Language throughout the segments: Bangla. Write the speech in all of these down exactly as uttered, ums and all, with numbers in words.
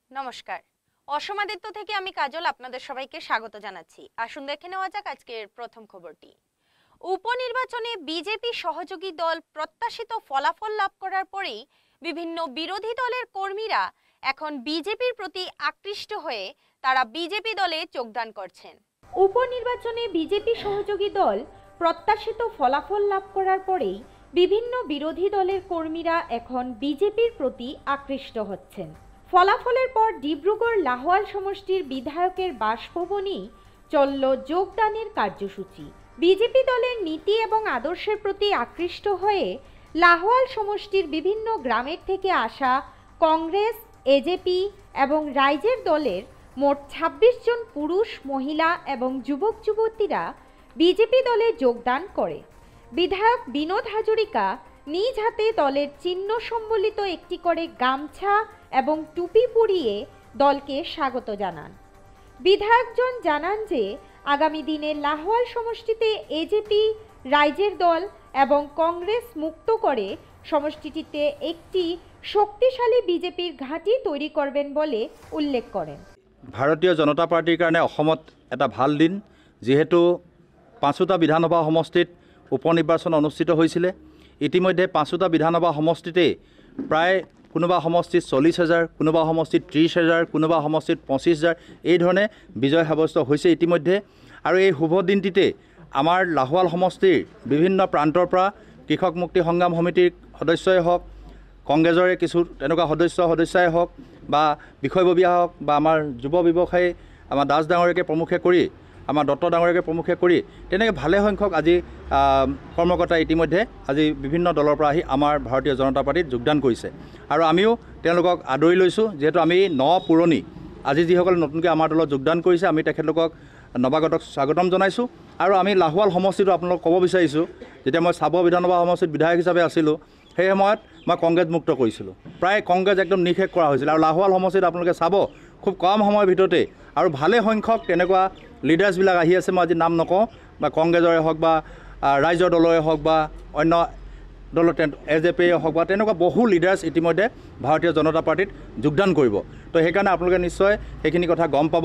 নমস্কার। অসমাদিত্য থেকে আমি কাজল আপনাদের সবাইকে স্বাগত জানাচ্ছি। আসুন দেখে নেওয়া যাক আজকের প্রথম খবরটি। উপনির্বাচনে বিজেপি সহযোগী দল প্রত্যাশিত ফলাফল লাভ করার পরেই বিভিন্ন বিরোধী দলের কর্মীরা এখন বিজেপির প্রতি আকৃষ্ট হয়ে তারা বিজেপি দলে যোগদান করছেন। উপনির্বাচনে বিজেপি সহযোগী দল প্রত্যাশিত ফলাফল লাভ করার পরেই বিভিন্ন বিরোধী দলের কর্মীরা এখন বিজেপির প্রতি আকৃষ্ট হচ্ছেন। ফলাফলের পর ডিব্রুগড় লাহোয়াল সমষ্টির বিধায়কের বাসভবনেই চলল যোগদানের কার্যসূচি। বিজেপি দলের নীতি এবং আদর্শের প্রতি আকৃষ্ট হয়ে লাহোয়াল সমষ্টির বিভিন্ন গ্রামের থেকে আসা কংগ্রেস, এজেপি এবং রাইজের দলের মোট ছাব্বিশ জন পুরুষ, মহিলা এবং যুবক যুবতীরা বিজেপি দলে যোগদান করে। বিধায়ক বিনোদ হাজরিকা নিজ হাতে দলের চিহ্ন সম্বলিত একটি করে গামছা এবং টুপি পরিয়ে দলকে স্বাগত জানান। বিধায়কজন জানান যে আগামী দিনে লাহোয়াল সমষ্টিতে এজেপি, রাইজের দল এবং কংগ্রেস মুক্ত করে সমষ্টিটিতে একটি শক্তিশালী বিজেপির ঘাঁটি তৈরি করবেন বলে উল্লেখ করেন। ভারতীয় জনতা পাৰ্টিৰ কাৰণে অসমত এটা ভাল দিন, যেহেতু পাঁচোটা বিধানসভা সমষ্টিত উপনিৰ্বাচন অনুষ্ঠিত হৈছিলে। ইতিমধ্যে পাঁচোটা বিধানসভা সমষ্টিতে প্ৰায় কোনোবা সমষ্টিত চল্লিছ হাজাৰ, কোনোবা সমষ্টিত ত্ৰিছ হাজাৰ, কোনোবা সমষ্টিত পঁচিছ হাজাৰ এইধৰণে বিজয় সাব্যস্ত হৈছে ইতিমধ্যে। আৰু এই শুভ দিনটিতে আমাৰ লাহোৱাল সমষ্টিৰ বিভিন্ন প্ৰান্তৰ পৰা কৃষক মুক্তি সংগ্ৰাম সমিতিৰ সদস্যই হওক, কংগ্ৰেছৰে কিছু তেনেকুৱা সদস্য সদস্যাই হওক বা বিষয়ববীয়া হওক বা আমাৰ যুৱ ব্যৱসায়ী আমাৰ দাস ডাঙৰীয়াকে প্ৰমুখে কৰি আমাৰ দত্ত ডাঙৰীয়াকে প্ৰমুখে কৰি তেনেকৈ ভালে সংখ্যক আজি কৰ্মকৰ্তা ইতিমধ্যে আজি বিভিন্ন দলৰ পৰা আহি আমাৰ ভাৰতীয় জনতা পাৰ্টিত যোগদান কৰিছে। আৰু আমিও তেওঁলোকক আদৰি লৈছোঁ, যিহেতু আমি ন পুৰণি আজি যিসকলে নতুনকৈ আমাৰ দলত যোগদান কৰিছে আমি তেখেতলোকক নৱাগতক স্বাগতম জনাইছোঁ। আৰু আমি লাহোৱাল সমষ্টিটো আপোনালোকক ক'ব বিচাৰিছোঁ, যেতিয়া মই চাব বিধানসভা সমষ্টিত বিধায়ক হিচাপে আছিলোঁ সেই সময়ত মই কংগ্ৰেছ মুক্ত কৰিছিলোঁ। প্ৰায় কংগ্ৰেছ একদম নিষেধ কৰা হৈছিল। আৰু লাহোৱাল সমষ্টিত আপোনালোকে চাব খুব কম সময়ৰ ভিতৰতে আৰু ভালে সংখ্যক তেনেকুৱা লিডাৰ্ছবিলাক আহি আছে। মই আজি নাম নকওঁ, বা কংগ্ৰেছৰে হওক বা ৰাইজৰ দলৰে হওক বা অন্য দলৰ এ জে পিয়ে হওক বা তেনেকুৱা বহু লিডাৰ্ছ ইতিমধ্যে ভাৰতীয় জনতা পাৰ্টিত যোগদান কৰিব। তো সেইকাৰণে আপোনালোকে নিশ্চয় সেইখিনি কথা গম পাব।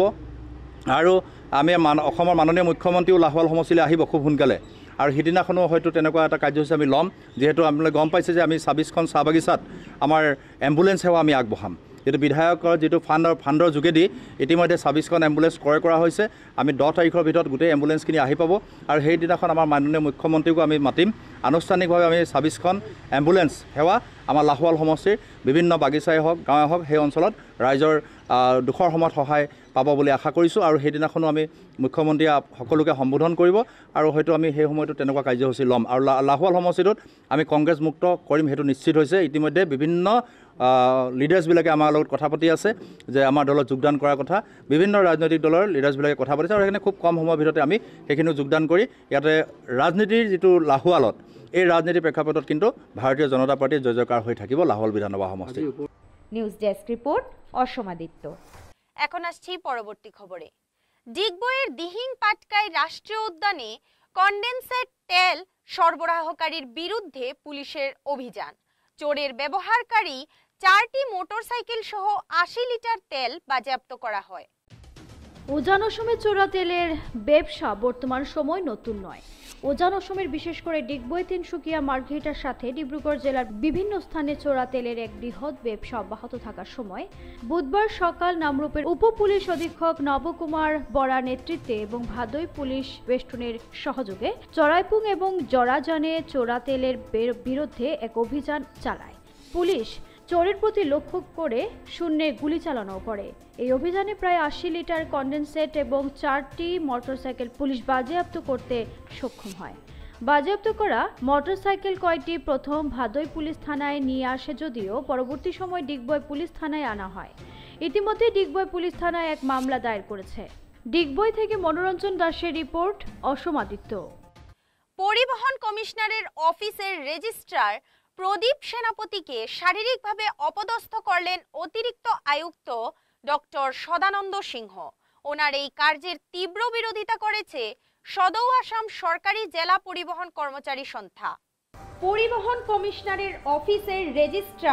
আৰু আমি মান অসমৰ মাননীয় মুখ্যমন্ত্ৰীও লাহোৱাল সমষ্টিলৈ আহিব খুব সোনকালে। আৰু সিদিনাখনো হয়তো তেনেকুৱা এটা কাৰ্যসূচী আমি ল'ম, যিহেতু আপোনালোকে গম পাইছে যে আমি ছাব্বিছখন চাহ বাগিচাত আমাৰ এম্বুলেঞ্চ সেৱা আমি আগবঢ়াম। যিটো বিধায়কৰ যিটো ফাণ্ডৰ ফাণ্ডৰ যোগেদি ইতিমধ্যে ছাব্বিছখন এম্বুলেঞ্চ ক্ৰয় কৰা হৈছে। আমি দহ তাৰিখৰ ভিতৰত গোটেই এম্বুলেঞ্চখিনি আহি পাব। আৰু সেইদিনাখন আমাৰ মাননীয় মুখ্যমন্ত্ৰীকো আমি মাতিম। আনুষ্ঠানিকভাৱে আমি ছাব্বিছখন এম্বুলেঞ্চ সেৱা আমাৰ লাহোৱাল সমষ্টিৰ বিভিন্ন বাগিচাই হওক, গাঁৱে হওক সেই অঞ্চলত ৰাইজৰ দুখৰ সময়ত সহায় পাব বুলি আশা কৰিছোঁ। আৰু সেইদিনাখনো আমি মুখ্যমন্ত্ৰীয়ে সকলোকে সম্বোধন কৰিব আৰু হয়তো আমি সেই সময়তো তেনেকুৱা কাৰ্যসূচী ল'ম। আৰু লাহোৱাল সমষ্টিটোত আমি কংগ্ৰেছ মুক্ত কৰিম, সেইটো নিশ্চিত হৈছে। ইতিমধ্যে বিভিন্ন লিডাৰ্ছবিলাকে আমাৰ লগত কথা পাতি আছে যে আমাৰ দলত যোগদান কৰাৰ কথা। বিভিন্ন ৰাজনৈতিক দলৰ লিডাৰ্ছবিলাকে কথা পাতিছে আৰু সেইকাৰণে খুব কম সময়ৰ ভিতৰতে আমি সেইখিনিও যোগদান কৰি ইয়াতে ৰাজনীতিৰ যিটো লাহোৱালত এই ৰাজনীতিৰ প্ৰেক্ষাপটত কিন্তু ভাৰতীয় জনতা পাৰ্টিৰ জয় জয়কাৰ হৈ থাকিব লাহোৱাল বিধানসভা সমষ্টি। News desk report Asomaditya. এখন আসছি পরবর্তী খবরে। ডিগবইয়ের দিহিং পাটকাই রাষ্ট্রীয় উদ্যানে কন্ডেন্সেট তেল সরবরাহকারীর বিরুদ্ধে পুলিশের অভিযান। চোরের ব্যবহারকারী চারটি মোটরসাইকেল সহ আশি লিটার তেল বাজেয়াপ্ত করা হয়। উজান অসমের চোরা তেলের ব্যবসা বর্তমান সময় নতুন নয়। উজান অসমের বিশেষ করে ডিগবই, তিনসুকিয়া, মার্ঘেরিটার সাথে ডিব্রুগড় জেলার বিভিন্ন স্থানে চোরা তেলের এক বৃহৎ ব্যবসা অব্যাহত থাকার সময় বুধবার সকাল নামরূপের উপ পুলিশ অধীক্ষক নবকুমার বরা নেতৃত্বে এবং ভাদই পুলিশ বেষ্টনের সহযোগে চড়াইপুং এবং জরাজানে চোরা তেলের বিরুদ্ধে এক অভিযান চালায়। পুলিশ চোরের প্রতি লক্ষ্য করে শূন্যে গুলি চালানো করে। এই অভিযানে প্রায় আশি লিটার কন্ডেন্সেট এবং চারটি মোটরসাইকেল পুলিশ বাজেয়াপ্ত করতে সক্ষম হয়। বাজেয়াপ্ত করা মোটরসাইকেল কয়টি প্রথম ভাদই পুলিশ থানায় নিয়ে আসে, যদিও পরবর্তী সময় ডিগবই পুলিশ থানায় আনা হয়। ইতিমধ্যে ডিগবই পুলিশ থানায় এক মামলা দায়ের করেছে। ডিগবই থেকে মনোরঞ্জন দাসের রিপোর্ট, অসমাদিত্য। পরিবহন কমিশনারের অফিসের রেজিস্ট্রার প্রদীপ সেনাপতিকে শারীরিকভাবে অপদস্থ করলেন অতিরিক্ত আয়ুক্ত ডক্টর সদানন্দ সিংহ। ওনার এই কার্যের তীব্র বিরোধিতা করেছে সদৌ আসাম সরকারি জেলা পরিবহন কর্মচারী সংস্থা। পরিবহন কমিশনারের অফিসের রেজিস্ট্রার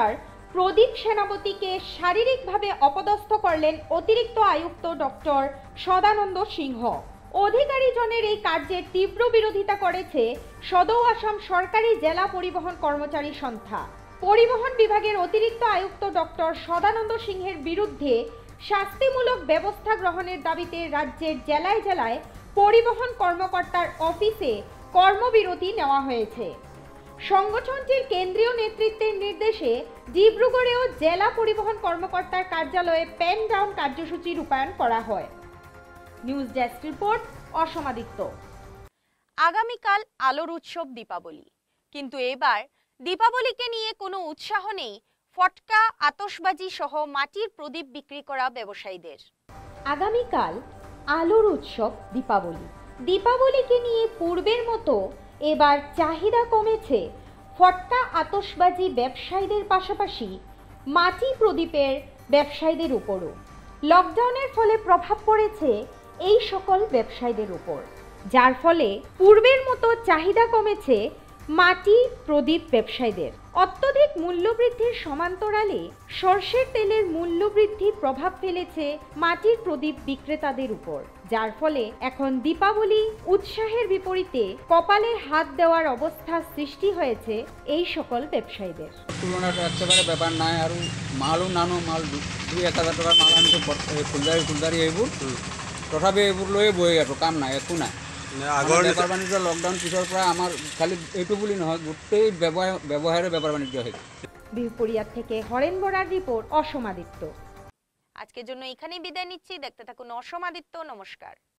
প্রদীপ সেনাপতিকে শারীরিকভাবে অপদস্থ করলেন অতিরিক্ত আয়ুক্ত ডক্টর সদানন্দ সিংহ। অধিকারীজনের এই কার্যের তীব্র বিরোধিতা করেছে সদৌ আসাম সরকারি জেলা পরিবহন কর্মচারী সংস্থা। পরিবহন বিভাগের অতিরিক্ত আয়ুক্ত ডক্টর সদানন্দ সিংহের বিরুদ্ধে শাস্তিমূলক ব্যবস্থা গ্রহণের দাবিতে রাজ্যের জেলায় জেলায় পরিবহন কর্মকর্তার অফিসে কর্মবিরতি নেওয়া হয়েছে। সংগঠনটির কেন্দ্রীয় নেতৃত্বের নির্দেশে ডিব্রুগড়েও জেলা পরিবহন কর্মকর্তার কার্যালয়ে পেন ডাউন কার্যসূচি রূপায়ণ করা হয়। News desk report, Asomaditya. আগামীকাল আলোর উৎসব দীপাবলি, কিন্তু এবার দীপাবলিকে নিয়ে কোনো উৎসাহ নেই ফটকা, আতশবাজি সহ মাটির প্রদীপ বিক্রি করা ব্যবসায়ীদের। আগামীকাল আলোর উৎসব দীপাবলি। দীপাবলিকে নিয়ে পূর্বের মতো এবার চাহিদা কমেছে ফটকা, আতশবাজি ব্যবসায়ীদের পাশাপাশি মাটি প্রদীপের ব্যবসায়ীদের উপরও। লকডাউনের ফলে প্রভাব পড়েছে এই সকল ব্যবসায়ীদের উপর, যার ফলে পূর্বের মতো চাহিদা কমেছে মাটি প্রদীপ ব্যবসায়ীদের। অত্যধিক মূল্যবৃদ্ধির সমান্তরালে সরষের তেলের মূল্যবৃদ্ধি প্রভাব ফেলেছে মাটির প্রদীপ বিক্রেতাদের উপর, যার ফলে এখন দীপাবলি উৎসাহের বিপরীতে কপালে হাত দেওয়ার অবস্থা সৃষ্টি হয়েছে এই সকল ব্যবসায়ীদের। তুলনার একেবারে ব্যাপার নাই, আর মালও নানো মাল দুই এক হাজার টাকার মাল আনছে ফুলদারি ফুলদারি এইবোৰ, তথাপি এইবোৰ লৈয়ে বহি আছো, কাম নাই, একো নাই। আগৰ বেপাৰ বাণিজ্য লকডাউন পিছৰ পৰা আমাৰ খালি এইটো বুলি নহয়, গোটেই ব্যৱসায়ৰে বেপাৰ বাণিজ্য হয়েছে। বিহুপুরিয়া থেকে হরেন বরার রিপোর্ট, অসমাদিত্য। আজকের জন্য এখানেই বিদায় নিচ্ছি। দেখতে থাকুন অসমাদিত্য। নমস্কার।